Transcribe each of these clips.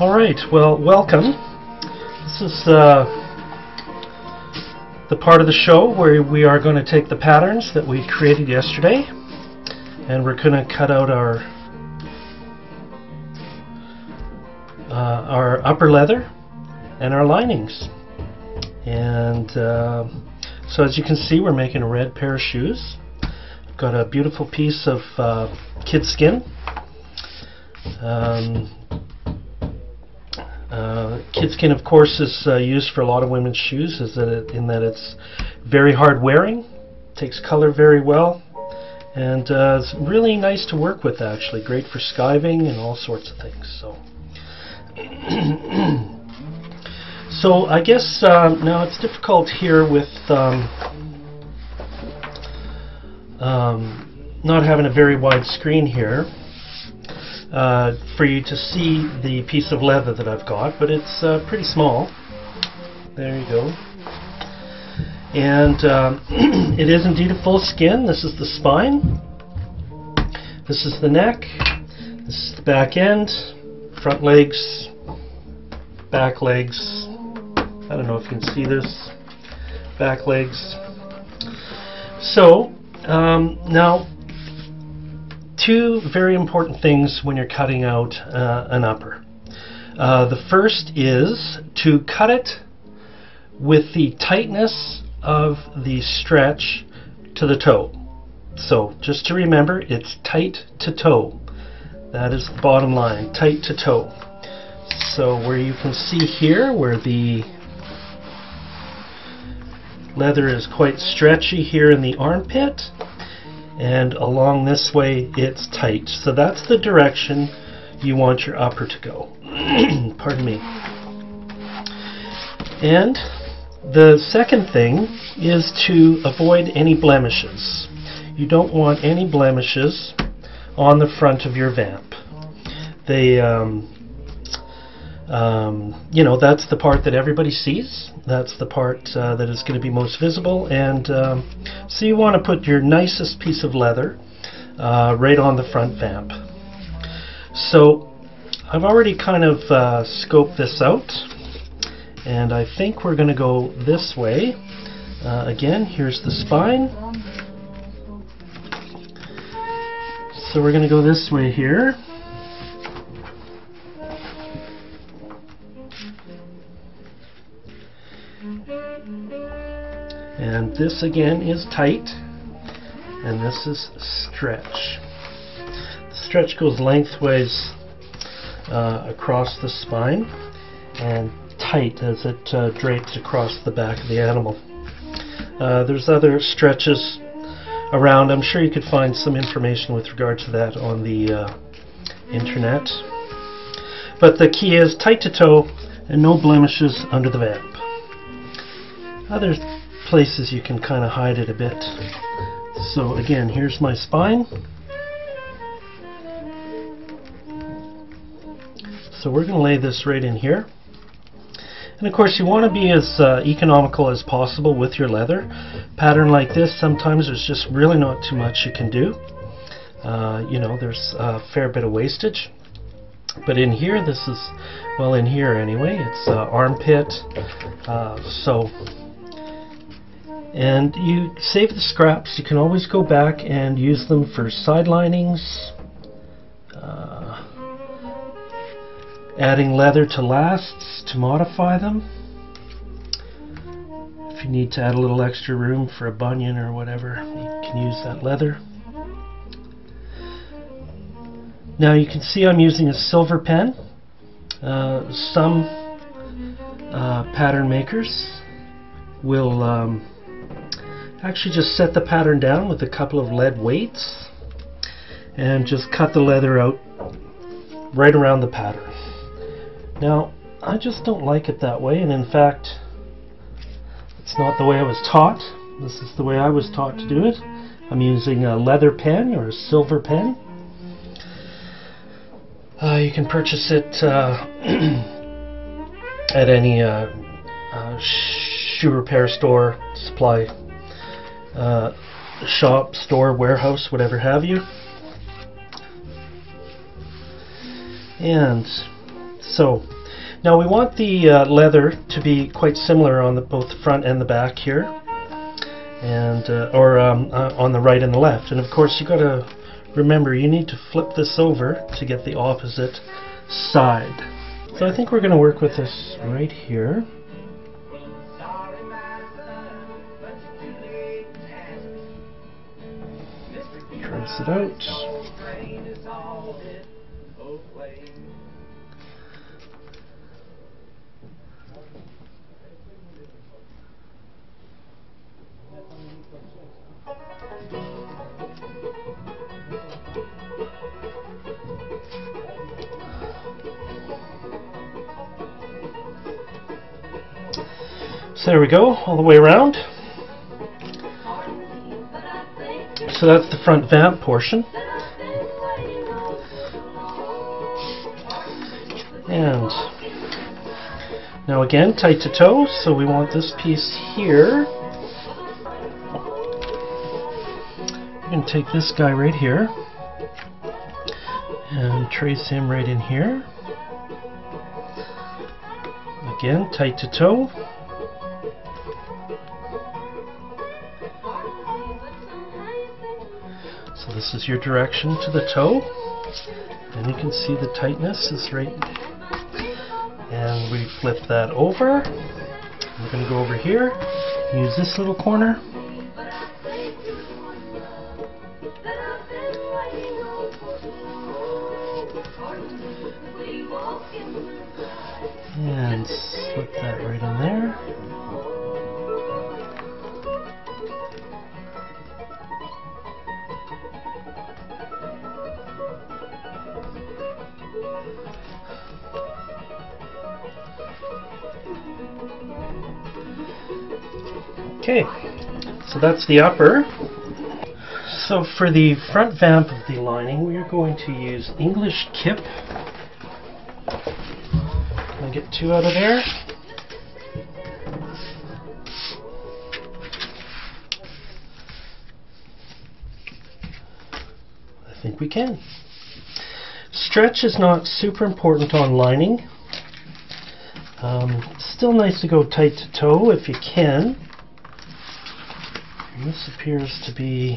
Alright, well, welcome. This is the part of the show where we are going to take the patterns that we created yesterday and we're going to cut out our upper leather and our linings. And so as you can see, we're making a red pair of shoes. I've got a beautiful piece of kid skin. Kid skin, of course, is used for a lot of women's shoes, in that it's very hard wearing, takes color very well, and it's really nice to work with, actually. Great for skiving and all sorts of things. So I guess now it's difficult here with not having a very wide screen here for you to see the piece of leather that I've got, but it's pretty small. There you go. And it is indeed a full skin. This is the spine. This is the neck. This is the back end. Front legs. Back legs. I don't know if you can see this. Back legs. So, now, two very important things when you're cutting out an upper. The first is to cut it with the tightness of the stretch to the toe. So just to remember, it's tight to toe. That is the bottom line, tight to toe. So where you can see here where the leather is quite stretchy here in the armpit, and along this way it's tight. So that's the direction you want your upper to go. Pardon me. And the second thing is to avoid any blemishes. You don't want any blemishes on the front of your vamp. They, you know, that's the part that everybody sees. That's the part that is going to be most visible, and so you want to put your nicest piece of leather right on the front vamp. So I've already kind of scoped this out, and I think we're going to go this way. Again, here's the spine. So we're going to go this way here. And this again is tight, and this is stretch. The stretch goes lengthways across the spine and tight as it drapes across the back of the animal. There's other stretches around. I'm sure you could find some information with regard to that on the internet. But the key is tight to toe and no blemishes under the vamp. Other places you can kind of hide it a bit. So again, here's my spine. So we're going to lay this right in here. And of course you want to be as economical as possible with your leather. Pattern like this, sometimes there's just really not too much you can do. You know, there's a fair bit of wastage. But in here, this is, well, in here anyway, it's armpit. And you save the scraps. You can always go back and use them for side linings, adding leather to lasts to modify them. If you need to add a little extra room for a bunion or whatever, you can use that leather. Now you can see I'm using a silver pen. Some pattern makers will actually just set the pattern down with a couple of lead weights and just cut the leather out right around the pattern. Now, I just don't like it that way, and in fact, it's not the way I was taught. This is the way I was taught to do it. I'm using a leather pen or a silver pen. You can purchase it at any shoe repair store, supply shop, store, warehouse, whatever have you. And So now we want the leather to be quite similar on both the front and the back here, and on the right and the left. And of course you got to remember you need to flip this over to get the opposite side. So I think we're going to work with this right here. Trace it out. So there we go, all the way around. So that's the front vamp portion. And now again, tight to toe, so we want this piece here. We're going to take this guy right here and trace him right in here. Again, tight to toe. So this is your direction to the toe, and you can see the tightness is right. And we flip that over. We're going to go over here, use this little corner. And slip that right in there. Okay, so that's the upper. So for the front vamp of the lining, we are going to use English Kip. Can I get two out of there? I think we can. Stretch is not super important on lining. Still nice to go tight to toe if you can. And this appears to be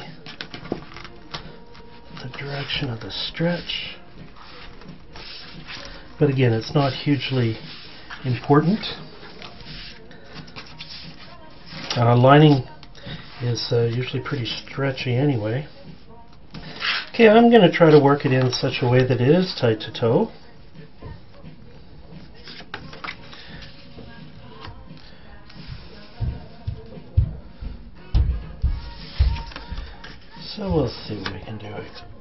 the direction of the stretch. But again, it's not hugely important. Lining is usually pretty stretchy anyway. Okay, I'm going to try to work it in such a way that it is tight to toe. So we'll see what we can do.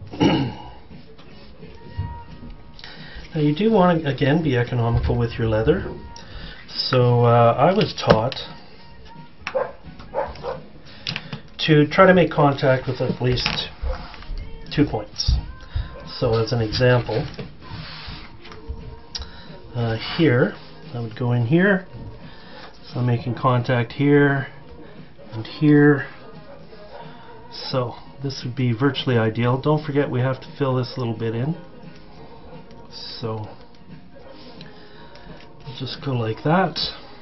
Now you do want to, again, be economical with your leather. So I was taught to try to make contact with at least 2 points. So as an example, here, I would go in here. So I'm making contact here and here. So this would be virtually ideal. Don't forget we have to fill this little bit in. So just go like that.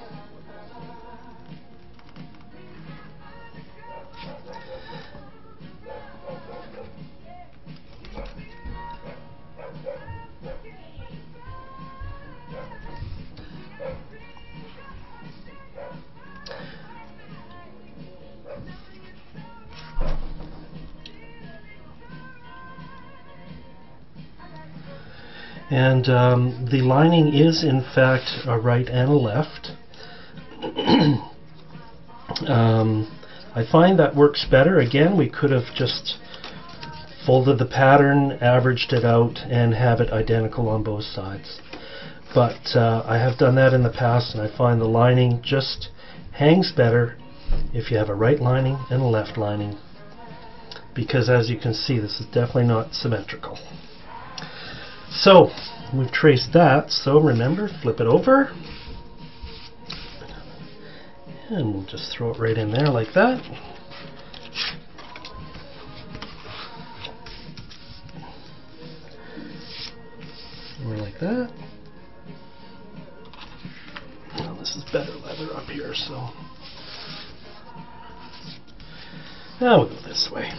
And the lining is in fact a right and a left. I find that works better. Again, we could have just folded the pattern, averaged it out, and have it identical on both sides. But I have done that in the past, and I find the lining just hangs better if you have a right lining and a left lining, because as you can see, this is definitely not symmetrical. So we've traced that, so remember, flip it over and we'll just throw it right in there like that. More like that. leather up here, so now we'll go this way.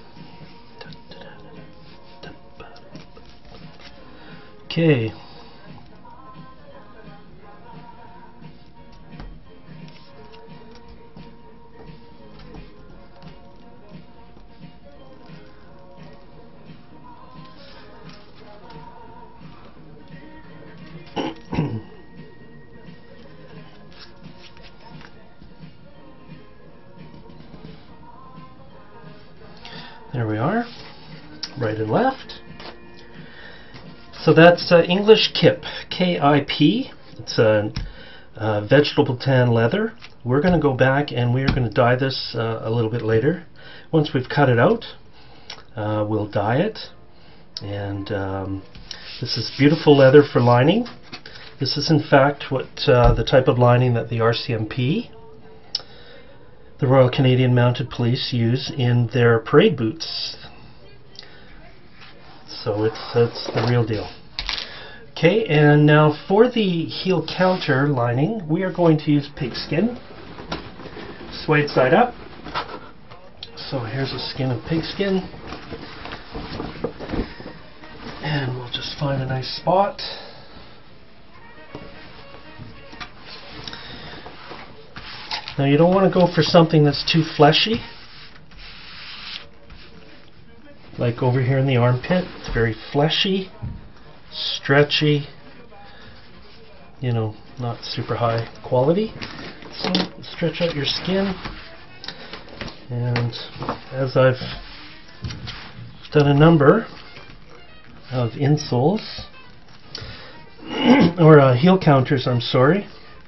Okay. There we are, right and left. So that's English Kip, K-I-P. It's a vegetable tan leather. We're going to go back and we're going to dye this a little bit later. Once we've cut it out, we'll dye it. And this is beautiful leather for lining. This is in fact what the type of lining that the RCMP, the Royal Canadian Mounted Police, use in their parade boots. So it's the real deal. Okay, and now for the heel counter lining, we are going to use pigskin, suede side up. So here's a skin of pigskin, and we'll just find a nice spot. Now you don't want to go for something that's too fleshy. Like over here in the armpit, it's very fleshy, stretchy, you know, not super high quality. So stretch out your skin, and as I've done a number of insoles, or heel counters, I'm sorry.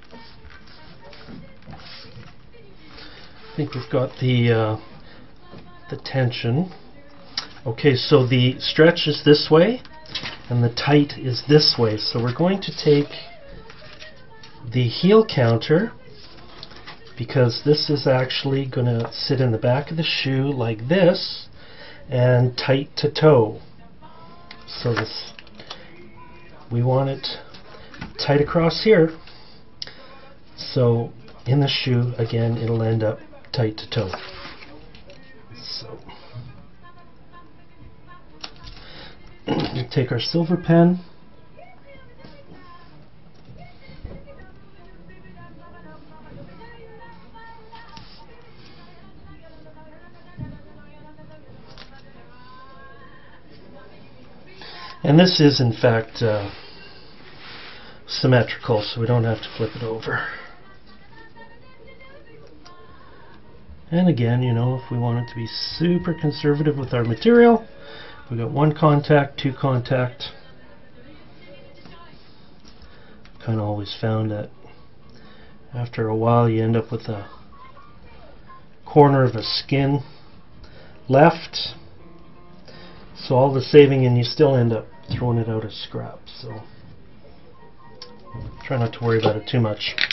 I think we've got the tension. Okay, so the stretch is this way and the tight is this way. So we're going to take the heel counter, because this is actually going to sit in the back of the shoe like this and tight to toe. So this, we want it tight across here. So in the shoe, again, it'll end up tight to toe. So we'll take our silver pen, and this is in fact symmetrical, so we don't have to flip it over. And again, you know, if we want it to be super conservative with our material, we got one contact, two contact. Kind of always found that after a while you end up with a corner of a skin left. So all the saving, and you still end up throwing it out as scrap. So try not to worry about it too much.